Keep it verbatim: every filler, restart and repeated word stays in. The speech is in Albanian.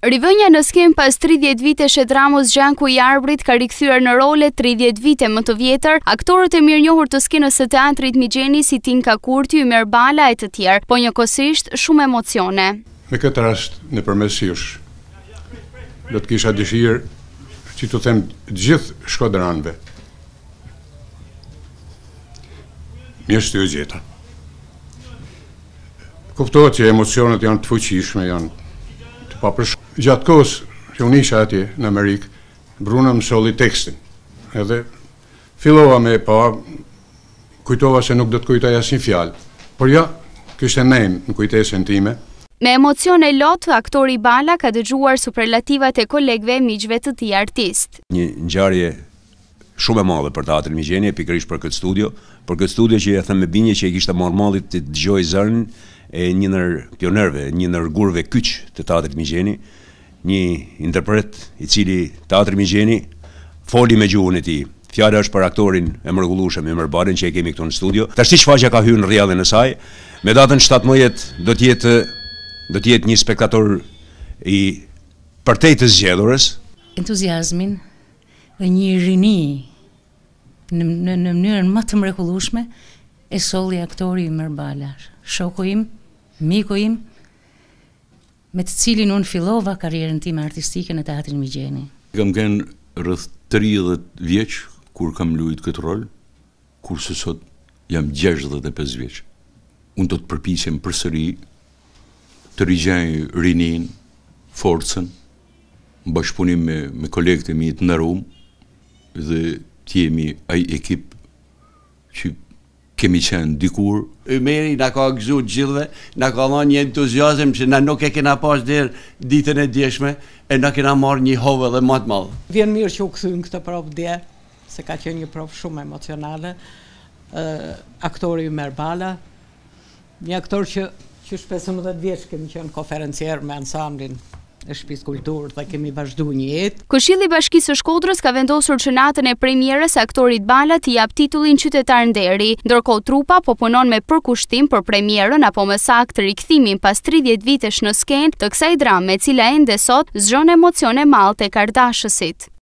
Rivënia në skem pas tridhjetë vitesh e dramës Gjanku i Arbrit ka rikthyer në role tridhjetë vite më të vjetër aktorët e mirënjohur të skenës së teatrit Migjeni si Tinka Kurti, Ymer Bala e të tjerë, po njëkohësisht shumë emocione. Në këtë rast, nëpërmes jush, do të kisha dëshirë që të them të gjithë shkodranëve. Mirë se ju gjeta. Kuptohet që emocionet janë të fuqishme, janë të papërshkuar. Gjatë kohës që unë isha atje në Amerikë, Bruna më solli tekstin. Edhe fillova me pa, kujtova se nuk do të kujtoj asnjë fjalë. Por ja, kishte nejnë në kujtesën time. Me emocion e lot, aktori Bala ka dëgjuar superlativat e kolegëve miqve të tij artist. Një ngjarje shumë e madhe për teatrin Migjeni, pikërisht për këtë studio, për këtë studio që e them me bindje që e kishte marrë malli të dëgjoj zërin e një ndër pionerëve, një ndër gurëve kyç të teatrit Migjeni, një interpret i cili teatri Migjeni foli me gjuhën e tij. Fjala është për aktorin e mrekullueshëm Ymer Balën që e kemi këtu në studio. Tash shfaqja ka hyrë në rrjedhën e saj. Me datën shtatëmbëdhjetë do të jetë do të jetë një spektator i përtej të zgjedhurës. Entuziazmin dhe një rini në, në, në mënyrën më të mrekullueshme e solli aktori Ymer Bala, shoku im, miku im, me të cilin unë fillova karrierën time artistike në teatrin Migjeni. Kam qenë rreth tridhjetë vjeç kur kam luajtur këtë rol, kurse sot jam gjashtëdhjetë e pesë vjeç. Unë do të përpiqem përsëri të rigjej rinin, forcën, në bashkëpunim me, me kolegët e mi të nderuar dhe të jemi ai ekip që kemi qenë dikur. Ymeri na ka gëzuar gjithëve, na ka dhënë një entuziazëm që na nuk e kena pas deri ditën e djeshme e na kena marrë një hovë edhe më të madh. Vjen mirë që u kthyn këtë provë dje, se ka qenë një provë shumë emocionale. Uh, aktori Ymer Bala, një aktor që që pesëmbëdhjetë vjeç kemi qenë konferencier me ansamblin e Shtëpisë Kulturë dhe kemi vazhduar një jetë. Këshilli i Bashkisë së Shkodrës ka vendosur që natën e premierës aktorit Bala t'i jap titullin qytetar nderi, ndërkohë trupa po punon me përkushtim për premierën apo më saktë rikthimin pas tridhjetë vitesh në skenë të kësaj drame, e cila ende sot zgjon emocione mall tek ardashësit.